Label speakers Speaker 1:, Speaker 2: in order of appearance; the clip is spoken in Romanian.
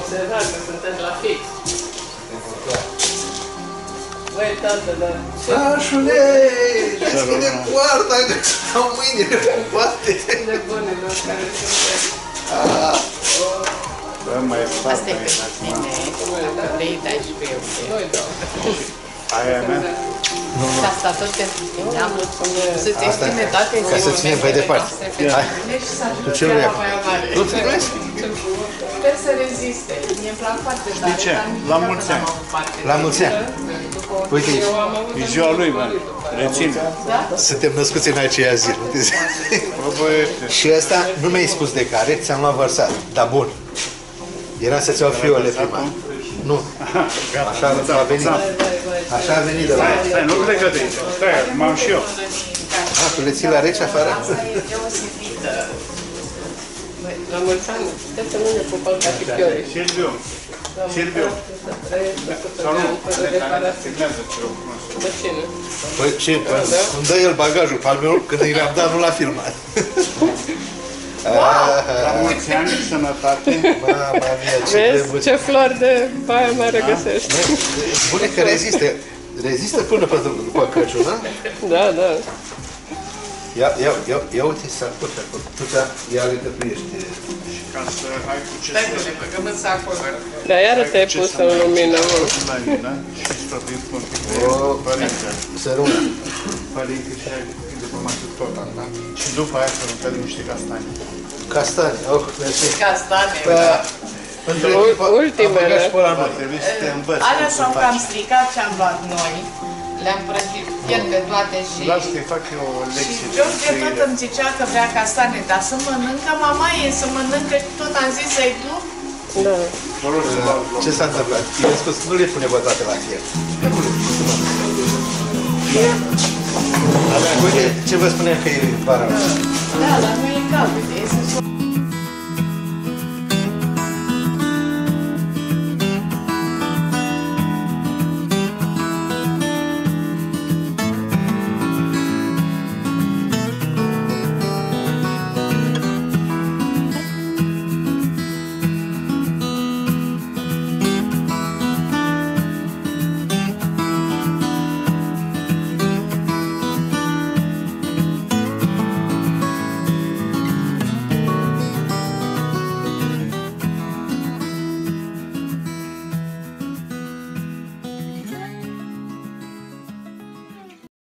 Speaker 1: observat că sunteți la fix. Băi, tată, dar...
Speaker 2: Așule, deschide poarta, că stau mâinile cu poate.
Speaker 1: De bunilor care sunteți.
Speaker 3: Bă, mai fac
Speaker 4: Asta e pentru tine, dacă vrei, dai și pe eu.
Speaker 1: Nu-i dau.
Speaker 3: aia e mea?
Speaker 4: Și asta tot pentru tine, am vrut să-ți exprime toate
Speaker 2: Ca să ținem mai departe. Hai. Tu ce vrei acum? Nu te vrei?
Speaker 4: Sper să reziste. Mie îmi plac foarte tare.
Speaker 3: ce? La mulți ani.
Speaker 2: La mulți ani. Uite aici.
Speaker 3: E ziua lui, mă. Reține.
Speaker 2: Suntem născuți în aceea zi.
Speaker 3: Bă, băiește.
Speaker 2: Și ăsta nu mi-ai spus de care, ți-am luat vărsat. Dar bun. Era să-ți iau fiole prima. Nu. Așa a venit. Așa a venit de la...
Speaker 3: Stai, nu plecă de aici. Stai, m-am și eu.
Speaker 2: Tu le ții la rece afară?
Speaker 4: Asta e deosebită.
Speaker 1: La mulți ani, puteți să nu ne pupăm ca și chiorii.
Speaker 3: Silviu. Silviu. Sau nu? Semnează ce o cunosc.
Speaker 1: Bă, cine?
Speaker 2: Păi ce? Îmi dă el bagajul pe al meu, când i l-am dat, nu l-a filmat.
Speaker 3: La mulți ani, sănătate.
Speaker 2: Mama mia, ce
Speaker 1: Vezi
Speaker 2: trebuț.
Speaker 1: ce flori de baia mai regăsești.
Speaker 2: Bune că rezistă. Rezistă până după Crăciun, da?
Speaker 1: Da, da.
Speaker 2: Ia uite sacoșa acolo. Tu ia-le că tu ești.
Speaker 3: Ca să ai cu ce
Speaker 4: Stai
Speaker 3: să...
Speaker 4: că le băgăm în sacul.
Speaker 1: Dar iară te-ai pus în lumină, mă.
Speaker 3: La mine și stăpim un pic de părinte.
Speaker 2: Săruna.
Speaker 3: Părinte și ai după masă tot, da? Și după aia să rumpem niște castani.
Speaker 2: Castani. Oh, mersi.
Speaker 4: Castane.
Speaker 1: Ultimele.
Speaker 3: Trebuie să te învăț.
Speaker 4: Alea s-au cam stricat ce am luat noi. Le-am prăjit fiert pe toate și...
Speaker 3: Las că-i fac eu o
Speaker 4: Și
Speaker 3: lecție de
Speaker 4: George tot
Speaker 3: trăire.
Speaker 4: îmi zicea că vrea castane, dar să mănâncă, mama e, să mănâncă, tot am zis să-i duc.
Speaker 1: Da.
Speaker 3: Vă rog să dau loc.
Speaker 2: Ce s-a întâmplat? I-am spus, nu le pune bătate la fier. Uite, ce vă spuneam că e vara.
Speaker 4: Da, la noi e cald, uite, e să